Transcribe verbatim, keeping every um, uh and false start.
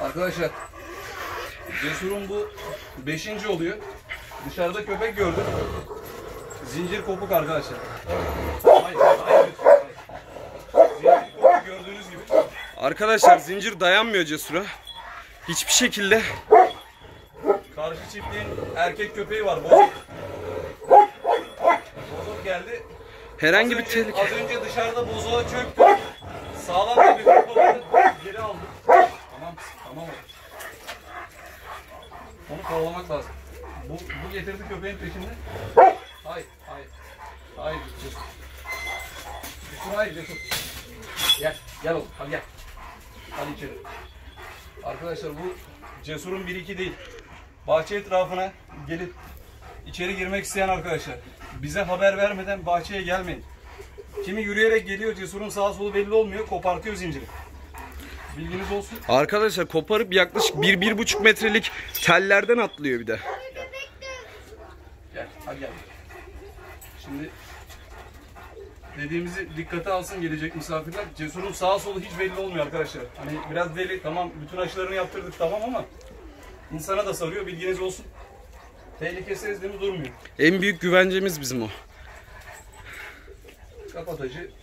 Arkadaşlar Cesur'un bu beşinci oluyor. Dışarıda köpek gördüm. Zincir kopuk arkadaşlar. Hayır, hayır, hayır. Zincir kopuk gördüğünüz gibi. Arkadaşlar zincir dayanmıyor Cesur'a. Hiçbir şekilde. Karşı çiftliğin erkek köpeği var. Bozuk. Bozuk geldi. Herhangi bir tehlike. Az önce dışarıda bozuğa çöktü. Sağlam da bir hırpaladı. Geri aldı. Tamam, tamam. Onu kovalamak lazım. Bu, bu getirdi köpeğin peşinde. Hayır, hayır. Hayır, Cesur. Cesur, hayır, Cesur. Gel, gel oğlum, hadi gel. Hadi içeri. Arkadaşlar bu Cesur'un bir iki değil. Bahçe etrafına gelip içeri girmek isteyen arkadaşlar, bize haber vermeden bahçeye gelmeyin. Kimi yürüyerek geliyor, Cesur'un sağa solu belli olmuyor, kopartıyor zinciri. Bilginiz olsun. Arkadaşlar koparıp yaklaşık bir bir buçuk metrelik tellerden atlıyor bir de. Gel, hadi gel. Şimdi dediğimizi dikkate alsın gelecek misafirler. Cesur'un sağa solu hiç belli olmuyor arkadaşlar. Hani biraz deli, tamam bütün aşılarını yaptırdık tamam ama insana da sarıyor, bilginiz olsun. Tehlike sezdiğimiz durmuyor. En büyük güvencemiz bizim o. Kapatacı